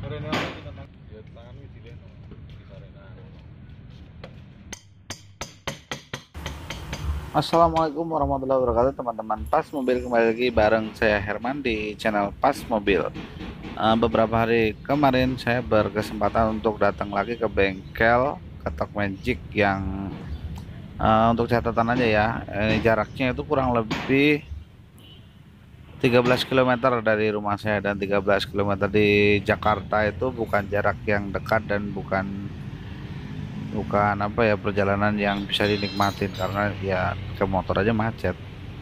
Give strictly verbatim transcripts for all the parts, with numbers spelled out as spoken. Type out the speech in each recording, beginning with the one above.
Assalamualaikum warahmatullahi wabarakatuh, teman-teman Pas Mobil, kembali lagi bareng saya Herman di channel Pas Mobil. Uh, beberapa hari kemarin saya berkesempatan untuk datang lagi ke bengkel ketok magic yang uh, untuk catatan aja ya, ini jaraknya itu kurang lebih tiga belas kilometer dari rumah saya, dan tiga belas kilometer di Jakarta itu bukan jarak yang dekat dan bukan bukan apa ya perjalanan yang bisa dinikmatin, karena ya ke motor aja macet.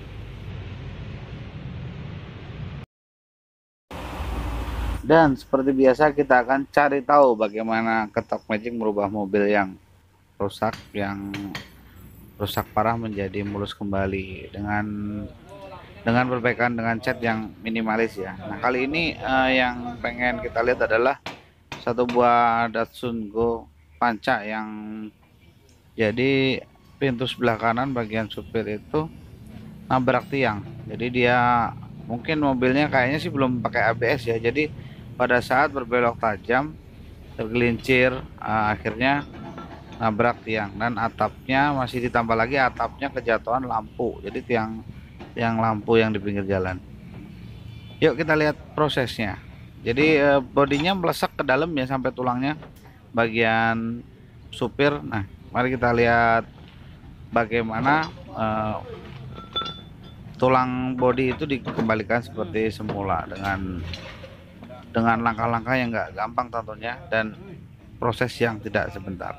Dan seperti biasa kita akan cari tahu bagaimana ketok magic merubah mobil yang rusak, yang rusak parah menjadi mulus kembali dengan dengan perbaikan dengan cat yang minimalis ya. Nah kali ini eh, yang pengen kita lihat adalah satu buah Datsun Go Panca yang jadi pintu sebelah kanan bagian supir itu nabrak tiang. Jadi dia mungkin mobilnya kayaknya sih belum pakai A B S ya. Jadi pada saat berbelok tajam tergelincir, uh, akhirnya nabrak tiang, dan atapnya masih ditambah lagi atapnya kejatuhan lampu. Jadi tiang tiang lampu yang di pinggir jalan. Yuk kita lihat prosesnya. Jadi uh, bodinya melesak ke dalam ya sampai tulangnya bagian supir. Nah, mari kita lihat bagaimana uh, tulang bodi itu dikembalikan seperti semula dengan dengan langkah-langkah yang nggak gampang tentunya, dan proses yang tidak sebentar.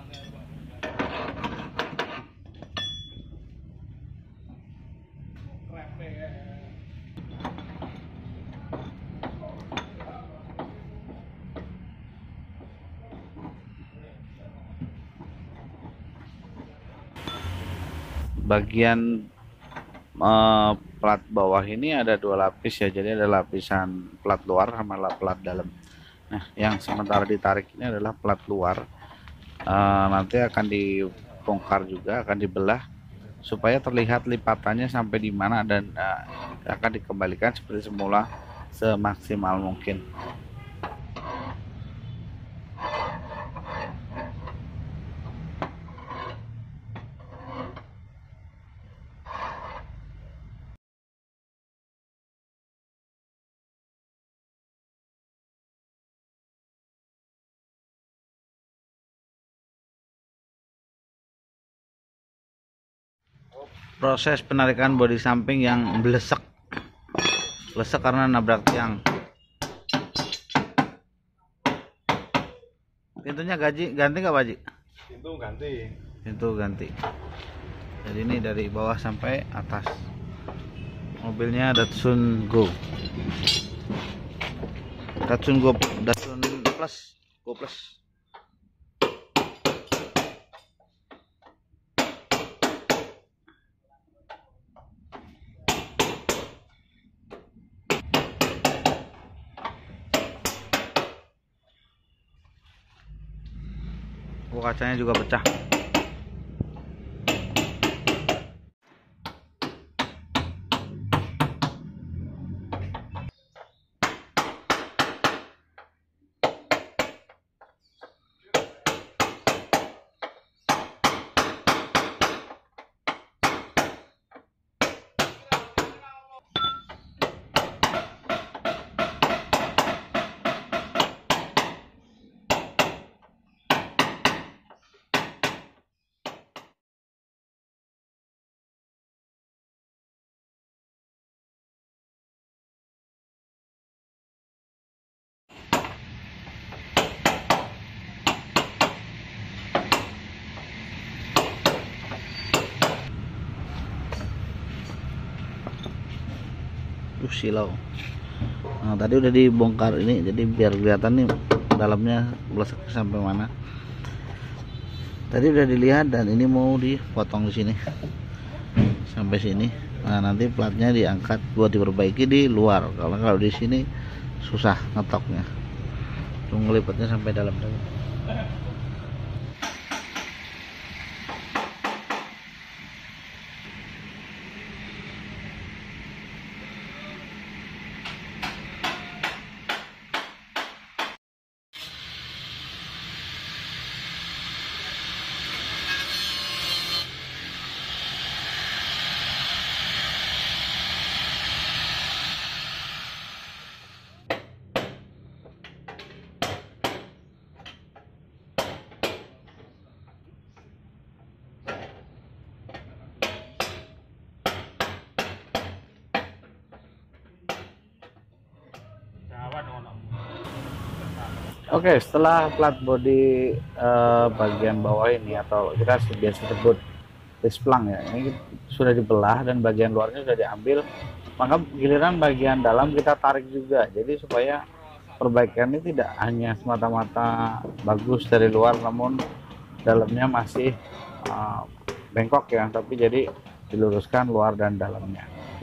Bagian eh, plat bawah ini ada dua lapis ya, jadi ada lapisan plat luar sama plat dalam. Nah, yang sementara ditarik ini adalah plat luar. Uh, nanti akan dibongkar juga, akan dibelah supaya terlihat lipatannya sampai di mana, dan uh, akan dikembalikan seperti semula semaksimal mungkin. Proses penarikan bodi samping yang belesek belesek karena nabrak tiang. Pintunya gaji ganti nggak Pak Haji? Pintu ganti. Pintu ganti. Jadi ini dari bawah sampai atas. Mobilnya Datsun Go. Datsun Go, Datsun Plus, Go Plus. Oh, kacanya juga pecah. Uh, silau. Nah, tadi udah dibongkar ini, jadi biar kelihatan nih dalamnya belesek sampai mana. Tadi udah dilihat, dan ini mau dipotong di sini sampai sini. Nah, nanti platnya diangkat buat diperbaiki di luar. Kalau kalau di sini susah ngetoknya. Tunggu lipatnya sampai dalam dulu. Oke, setelah plat body eh, bagian bawah ini atau kita biasa sebut displang ya, ini sudah dibelah dan bagian luarnya sudah diambil, maka giliran bagian dalam kita tarik juga. Jadi supaya perbaikan ini tidak hanya semata-mata bagus dari luar, namun dalamnya masih uh, bengkok ya, tapi jadi diluruskan luar dan dalamnya.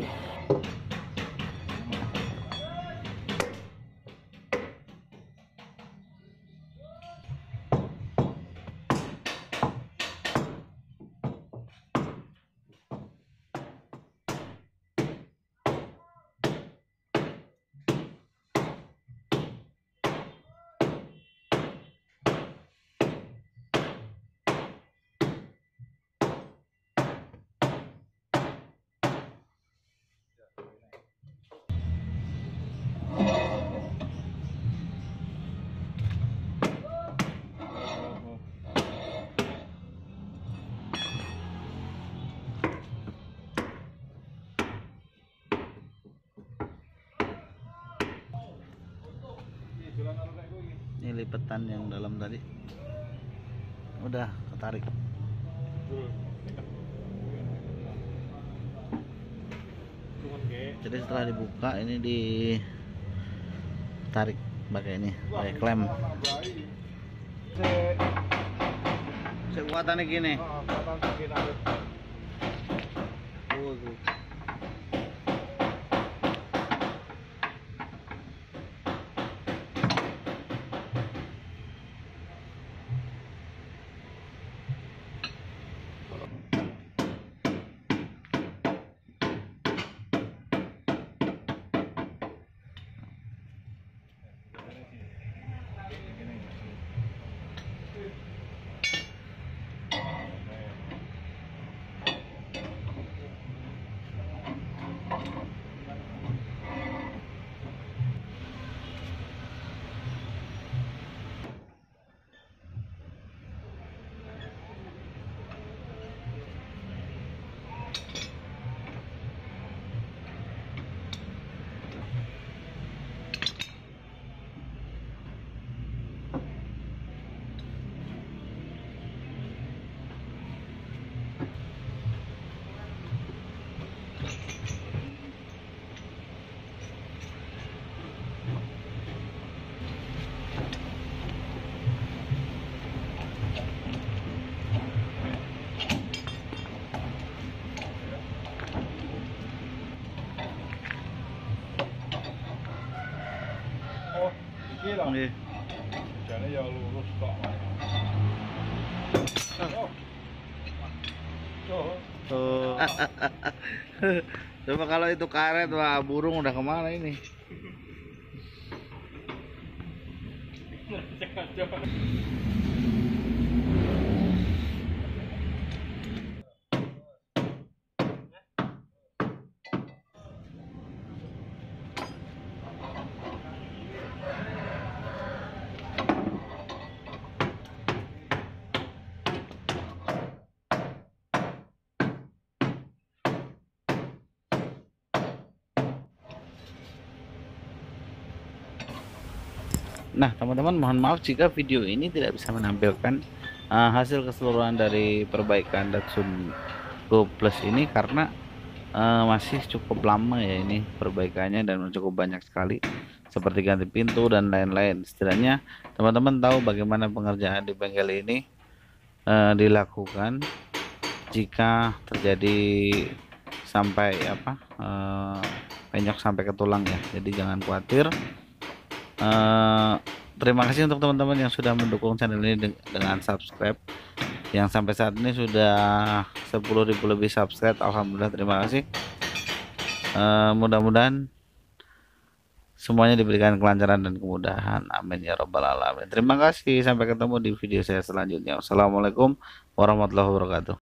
Ini lipatan yang dalam tadi udah ketarik. Jadi setelah dibuka ini ditarik pakai ini, pakai klem. Kekuatannya gini. Oh, Nggih. Jane ya lurus kok. Oh. Tuh. Coba kalau itu karet, wah burung udah kemana ini? Nah, teman-teman, mohon maaf jika video ini tidak bisa menampilkan uh, hasil keseluruhan dari perbaikan Datsun Go Plus ini karena uh, masih cukup lama ya ini perbaikannya dan cukup banyak sekali seperti ganti pintu dan lain-lain. Setidaknya teman-teman tahu bagaimana pengerjaan di bengkel ini uh, dilakukan jika terjadi sampai apa uh, penyok sampai ke tulang ya. Jadi jangan khawatir. Uh, terima kasih untuk teman-teman yang sudah mendukung channel ini dengan subscribe, yang sampai saat ini sudah sepuluh ribu lebih subscribe. Alhamdulillah, terima kasih. Uh, mudah-mudahan semuanya diberikan kelancaran dan kemudahan, amin ya robbal alamin. Terima kasih, sampai ketemu di video saya selanjutnya. Wassalamualaikum warahmatullahi wabarakatuh.